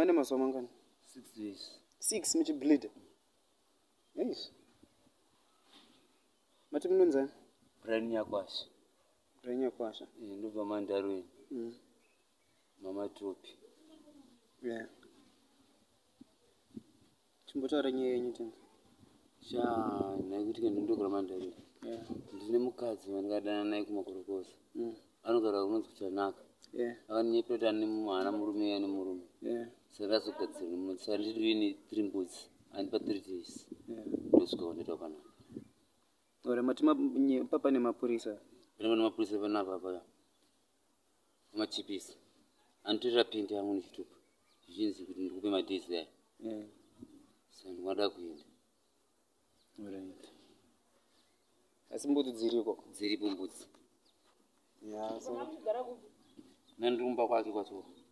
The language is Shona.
mane mazuva mangani? 6 days. 6 muchibleed. Yes. Mati munonzani? Brian Nyakwasha. Brian Nyakwasha. Ndobva Mandarweni. Mama Topi. Yeah. Chimbotaura nyaya yenyu tena. Naikuti ndinodokera Mandarweni. Yeah. Ndine mukadzi wandingadana naye kumakorokoza. Anogara kunonzi kuchanaka. Yeah. Akaninyepera kuti ane mwana murume ane murume. Yeah. Saka azogadzira mumwe. Saka ndiri ne 3 mbudzi. Andipa 3 days. Yeah. Ndosvika kundoita panapa. Ora mati papa nemapurisa. Pane mapurisa panapa paya. Machipisa. Anotorera pendi yangu nechitupa. Zvichinzi kuti ndikupe madhezi aya. Yeah. Saka ndingada kuenda. Alright. Asi mbudzi dziriko? Dziripo mbudzi. Yeah, so. Nandumba kwake kwacho.